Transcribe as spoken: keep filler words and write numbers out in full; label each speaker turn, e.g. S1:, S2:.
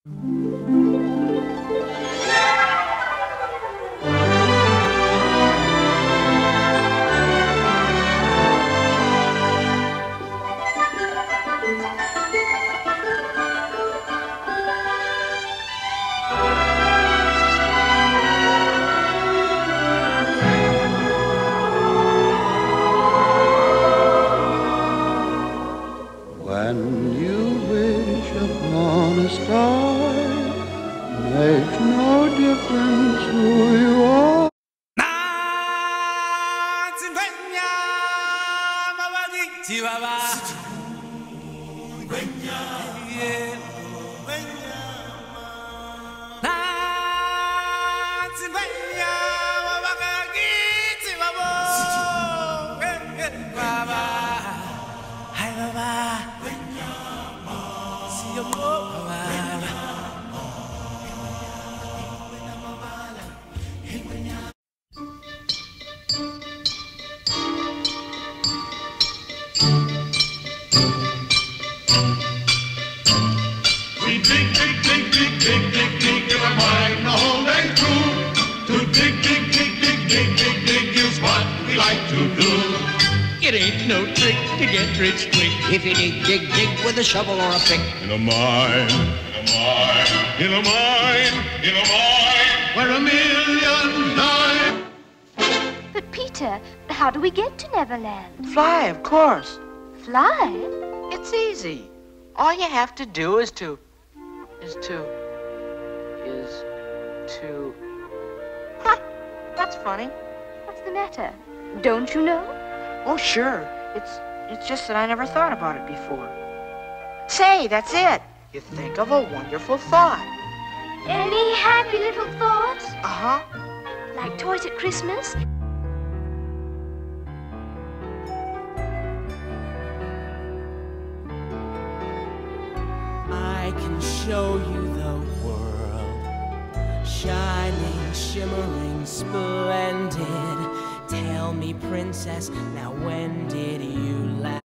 S1: When you wish upon a star, makes no difference who you are.
S2: We dig, dig, dig, dig, dig, dig, dig, in our mind the whole day through. To dig, dig, dig, dig, dig, dig, dig is what we like to do.
S3: It ain't no trick to get rich quick if you dig, dig, dig with a shovel or a pick.
S2: In a mine, in a mine, in a mine, in a mine, where a million die.
S4: But Peter, how do we get to Neverland?
S5: Fly, of course.
S4: Fly?
S5: It's easy. All you have to do is to... is to... is to... Huh, that's funny.
S4: What's the matter? Don't you know?
S5: Oh, sure. It's... it's just that I never thought about it before. Say, that's it. You think of a wonderful thought.
S4: Any happy little thoughts?
S5: Uh-huh.
S4: Like toys at Christmas?
S6: I can show you the world, shining, shimmering, splendid. Tell me, princess, now when did you last?